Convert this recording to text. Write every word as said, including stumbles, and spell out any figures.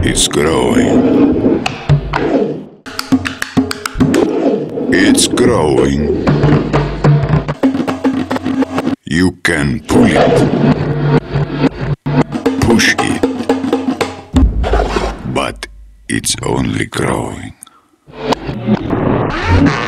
It's growing. It's growing. You can pull it, push it, but it's only growing.